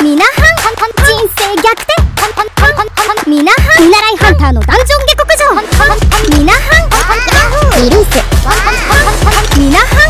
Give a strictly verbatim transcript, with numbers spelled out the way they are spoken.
みなはん人生逆転みなはん見習いハンターのダンジョン下克上みなはんリリースみなはん